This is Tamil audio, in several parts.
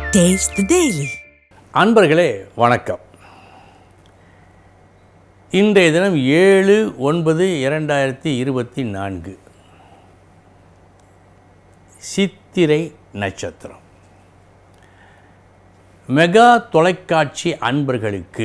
Taste the Daily. அன்பர்களே வணக்கம். இன்றைய தினம் 7/9/2024 சித்திரை நட்சத்திரம். மெகா தொலைக்காட்சி அன்பர்களுக்கு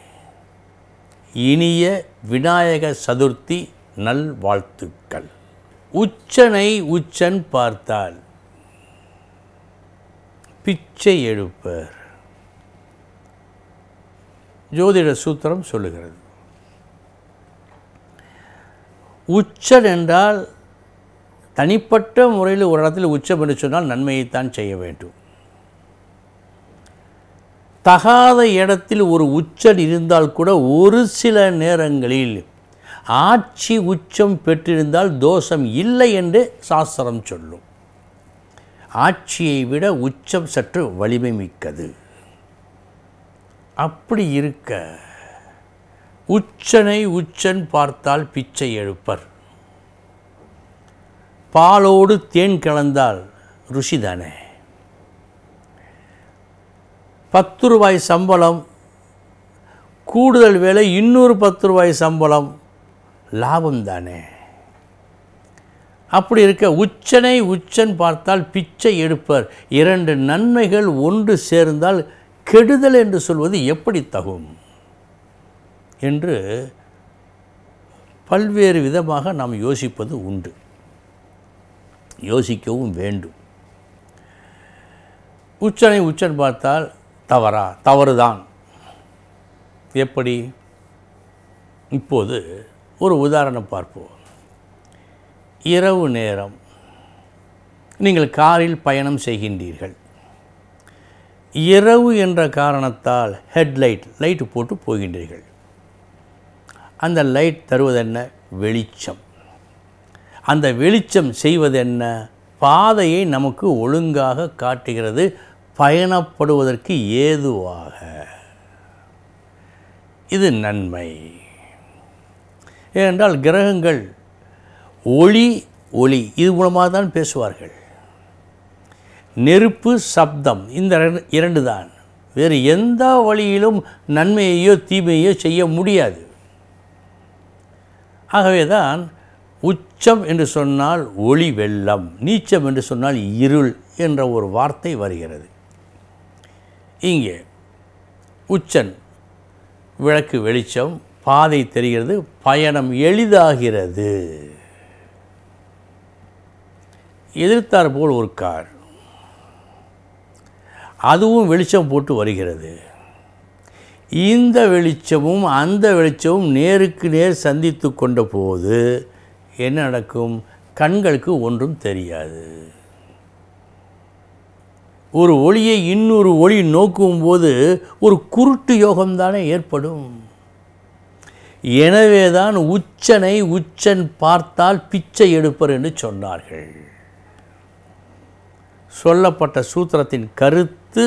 இனிய விநாயக சதுர்த்தி நல்வாழ்த்துக்கள். உச்சனை உச்சன் பார்த்தால் பிச்சை எடுப்பர். ஜோதிட சூத்திரம் சொல்லுகிறது. உச்சன் என்றால் தனிப்பட்ட முறையில் ஒரு இடத்தில் உச்சம் என்று சொன்னால் நன்மையைத்தான் செய்ய வேண்டும். தகாத இடத்தில் ஒரு உச்சன் இருந்தால் கூட ஒரு சில நேரங்களில் ஆட்சி உச்சம் பெற்றிருந்தால் தோஷம் இல்லை என்று சாஸ்திரம் சொல்லும். ஆட்சியை விட உச்சம் சற்று வலிமை மிக்கது. அப்படி இருக்க உச்சனை உச்சன் பார்த்தால் பிச்சை எடுப்பர். பாலோடு தேன் கலந்தால் ருசிதானே. 10 ரூபாய் சம்பளம் கூடுதல் வேலை, இன்னொரு 10 ரூபாய் சம்பளம் லாபம் தானே. அப்படி இருக்க உச்சனை உச்சன் பார்த்தால் பிச்சை எடுப்பர். 2 நன்மைகள் ஒன்று சேர்ந்தால் கெடுதல் என்று சொல்வது எப்படி தகும் என்று பல்வேறு விதமாக நாம் யோசிப்பது உண்டு, யோசிக்கவும் வேண்டும். உச்சனை உச்சன் பார்த்தால் தவறுதான். எப்படி? இப்போது ஒரு உதாரணம் பார்ப்போம். இரவு நேரம் நீங்கள் காரில் பயணம் செய்கின்றீர்கள். இரவு என்ற காரணத்தால் லைட் போட்டு போகின்றீர்கள். அந்த லைட் தருவதென்ன? வெளிச்சம். அந்த வெளிச்சம் செய்வதென்ன? பாதையை நமக்கு ஒழுங்காக காட்டுகிறது, பயணப்படுவதற்கு ஏதுவாக. இது நன்மை. ஏனென்றால் கிரகங்கள் ஒளி இது மூலமாக தான் பேசுவார்கள். நெருப்பு, சப்தம், இந்த 2 தான். வேறு எந்த வழியிலும் நன்மையையோ தீமையோ செய்ய முடியாது. ஆகவே தான் உச்சம் என்று சொன்னால் ஒளி வெள்ளம், நீச்சம் என்று சொன்னால் இருள் என்ற ஒரு வார்த்தை வருகிறது. இங்கே உச்சன் விளக்கு வெளிச்சம், பாதை தெரிகிறது, பயணம் எளிதாகிறது. எதிர்த்தார் போல் ஒரு கார், அதுவும் வெளிச்சம் போட்டு வருகிறது. இந்த வெளிச்சமும் அந்த வெளிச்சமும் நேருக்கு நேர் சந்தித்து கொண்ட போது என்ன நடக்கும்? கண்களுக்கு ஒன்றும் தெரியாது. ஒரு ஒளியை இன்னொரு ஒளி நோக்கும்போது ஒரு குருட்டு யோகம்தானே ஏற்படும். எனவேதான் உச்சனை உச்சன் பார்த்தால் பிச்சை எடுப்பர் என்று சொன்னார்கள். சொல்லப்பட்ட சூத்திரத்தின் கருத்து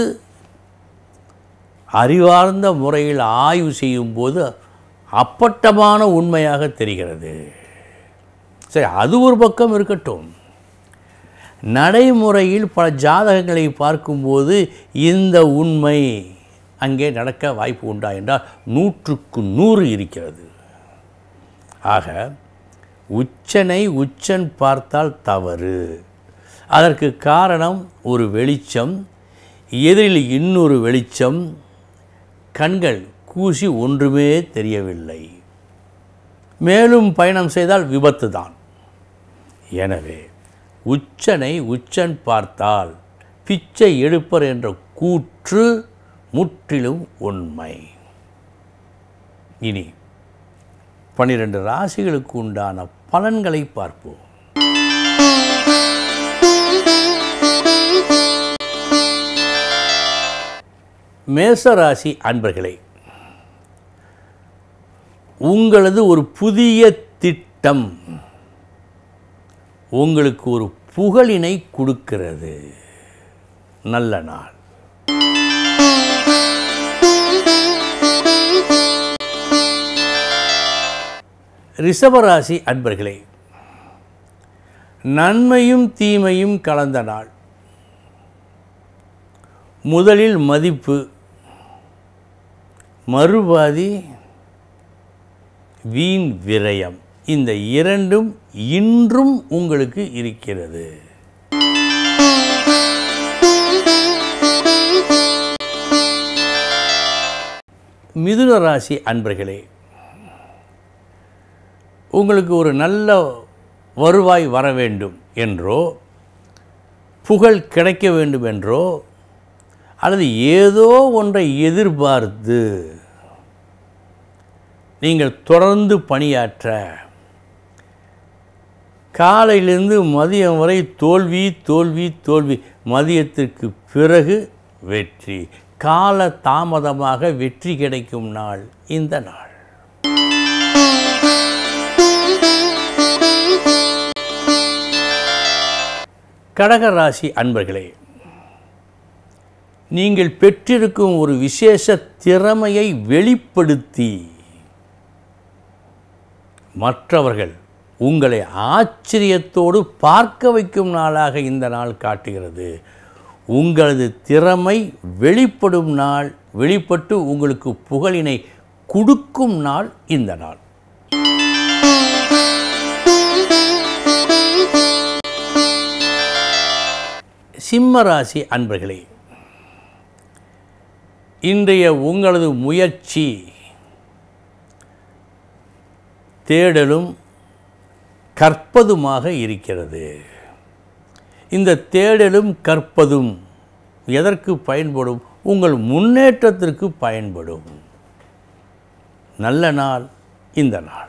அறிவார்ந்த முறையில் ஆய்வு செய்யும்போது அப்பட்டமான உண்மையாக தெரிகிறது. சரி, அது ஒரு பக்கம் இருக்கட்டும். நடைமுறையில் பல ஜாதகங்களை பார்க்கும்போது இந்த உண்மை அங்கே நடக்க வாய்ப்பு உண்டா என்றால் 100க்கு 100 இருக்கிறது. ஆக உச்சனை உச்சன் பார்த்தால் தவறு. அதற்கு காரணம் ஒரு வெளிச்சம், எதிரில் இன்னொரு வெளிச்சம், கண்கள் கூசி ஒன்றுமே தெரியவில்லை. மேலும் பயணம் செய்தால் விபத்து தான். எனவே உச்சனை உச்சன் பார்த்தால் பிச்சை எடுப்பர் என்ற கூற்று முற்றிலும் உண்மை. இனி 12 ராசிகளுக்கு உண்டான பலன்களை பார்ப்போம். மேசராசி அன்பர்களே, உங்களது ஒரு புதிய திட்டம் உங்களுக்கு ஒரு புகழினை கொடுக்கிறது. நல்ல நாள். ரிஷபராசி அன்பர்களே, நன்மையும் தீமையும் கலந்த நாள். முதலில் மதிப்பு, மறுபாதி வீண் விரயம். இந்த இரண்டும் இன்றும் உங்களுக்கு இருக்கிறது. மிதுன ராசி அன்பர்களே, உங்களுக்கு ஒரு நல்ல வருவாய் வர வேண்டும் என்றோ, புகழ் கிடைக்க வேண்டும் என்றோ, அல்லது ஏதோ ஒன்றை எதிர்பார்த்து நீங்கள் தொடர்ந்து பணியாற்ற, காலையிலிருந்து மதியம் வரை தோல்வி தோல்வி தோல்வி, மதியத்திற்கு பிறகு வெற்றி, கால தாமதமாக வெற்றி கிடைக்கும் நாள் இந்த நாள். கடக ராசி அன்பர்களே, நீங்கள் பெற்றிருக்கும் ஒரு விசேஷ திறமையை வெளிப்படுத்தி மற்றவர்கள் உங்களை ஆச்சரியத்தோடு பார்க்க வைக்கும் நாளாக இந்த நாள் காட்டுகிறது. உங்களது திறமை வெளிப்படும் நாள், வெளிப்பட்டு உங்களுக்கு புகழினை கொடுக்கும் நாள் இந்த நாள். சிம்ம ராசி அன்பர்களே, இன்றைய உங்களது முயற்சி தேடலும் கற்பதுமாக இருக்கிறது. இந்த தேடலும் கற்பதும் எதற்கு பயன்படும்? உங்கள் முன்னேற்றத்திற்கு பயன்படும். நல்ல நாள் இந்த நாள்.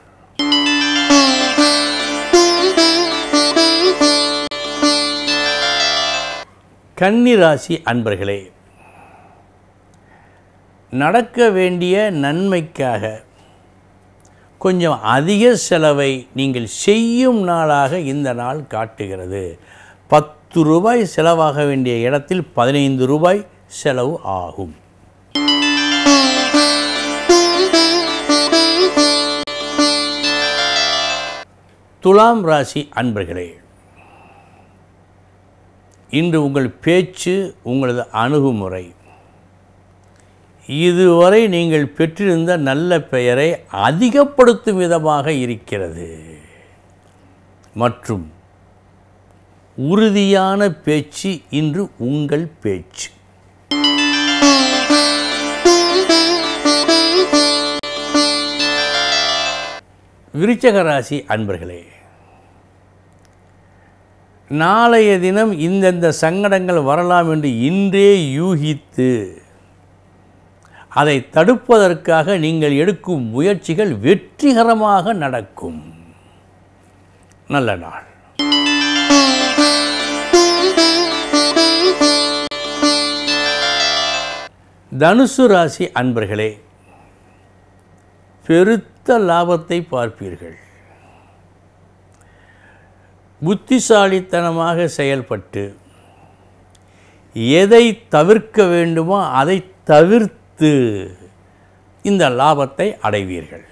கன்னி ராசி அன்பர்களே, நடக்க வேண்டிய நன்மைக்காக கொஞ்சம் அதிக செலவை நீங்கள் செய்யும் நாளாக இந்த நாள் காட்டுகிறது. 10 ரூபாய் செலவாக வேண்டிய இடத்தில் 15 ரூபாய் செலவு ஆகும். துலாம் ராசி அன்பர்களே, இன்று உங்கள் பேச்சு, உங்களது அணுகுமுறை இதுவரை நீங்கள் பெற்றிருந்த நல்ல பெயரை அதிகப்படுத்தும் விதமாக இருக்கிறது. மற்றும் உறுதியான பேச்சு இன்று உங்கள் பேச்சு. விருச்சிக ராசி அன்பர்களே, நாளைய தினம் இந்தந்த சங்கடங்கள் வரலாம் என்று இன்றே யூகித்து அதை தடுப்பதற்காக நீங்கள் எடுக்கும் முயற்சிகள் வெற்றிகரமாக நடக்கும். நல்ல நாள். தனுசு ராசி அன்பர்களே, பெருத்த லாபத்தை பார்ப்பீர்கள். புத்திசாலித்தனமாக செயல்பட்டு எதை தவிர்க்க வேண்டுமோ அதை தவிர்த்து இந்த லாபத்தை அடைவீர்கள்.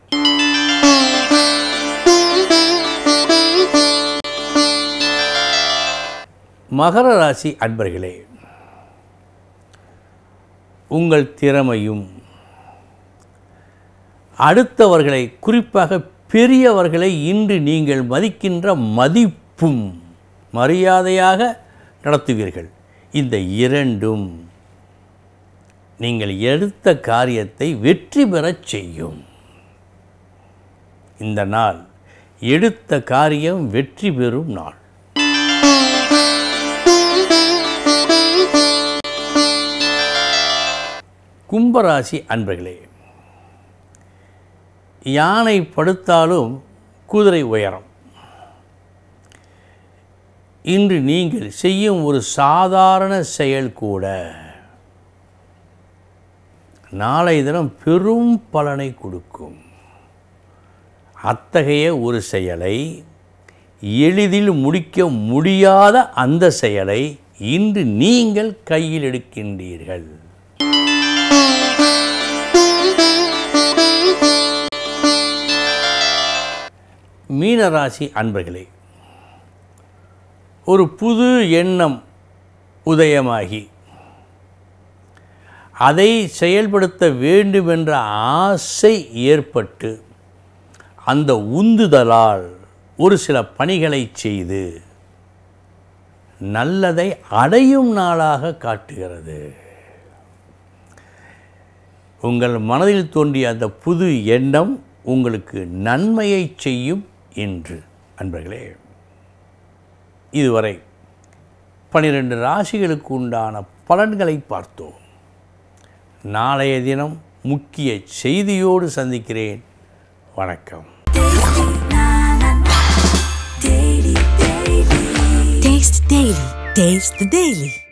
மகர ராசி அன்பர்களே, உங்கள் திறமையும் அடுத்தவர்களை, குறிப்பாக பெரியவர்களை இன்று நீங்கள் மதிக்கின்ற மதிப்பும் மரியாதையாக நடத்துவீர்கள். இந்த இரண்டும் நீங்கள் எடுத்த காரியத்தை வெற்றி பெறச் செய்யும். இந்த நாள் எடுத்த காரியம் வெற்றி பெறும் நாள். கும்பராசி அன்பர்களே, யானை படுத்தாலும் குதிரை உயரம். இன்று நீங்கள் செய்யும் ஒரு சாதாரண செயல் கூட நாளை தினம் பெரும் பலனை கொடுக்கும். அத்தகைய ஒரு செயலை, எளிதில் முடிக்க முடியாத அந்த செயலை இன்று நீங்கள் கையில் எடுக்கின்றீர்கள். மீனராசி அன்பர்களே, ஒரு புது எண்ணம் உதயமாகி அதை செயல்படுத்த வேண்டும் என்ற ஆசை ஏற்பட்டு அந்த உந்துதலால் ஒரு சில பணிகளை செய்து நல்லதை அடையும் நாளாக காட்டுகிறது. உங்கள் மனதில் தோன்றிய அந்த புது எண்ணம் உங்களுக்கு நன்மையை செய்யும் என்று. அன்பர்களே, இதுவரை 12 ராசிகளுக்கு உண்டான பலன்களை பார்த்தோம். நாளைய தினம் முக்கிய செய்தியோடு சந்திக்கிறேன். வணக்கம். Taste the Daily.